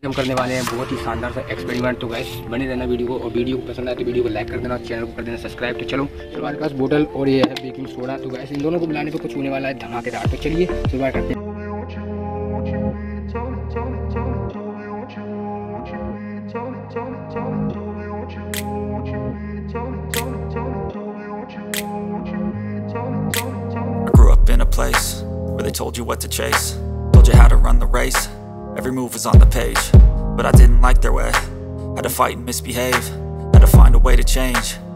हम करने वाले हैं बहुत ही शानदार सा एक्सपेरिमेंट। तो गाइस बने रहना वीडियो को, और वीडियो को पसंद आए तो वीडियो को लाइक कर देना, चैनल को कर देना सब्सक्राइब। तो चलो हमारे पास बोतल और ये है बेकिंग सोडा। तो गाइस इन दोनों को मिलाने पे कुछ होने वाला है धमाकेदार। तो चलिए शुरुआत करते हैं। I grew up in a place where they told you what to chase, told you how to run the race. Every move was on the page, but I didn't like their way. Had to fight and misbehave, had to find a way to change.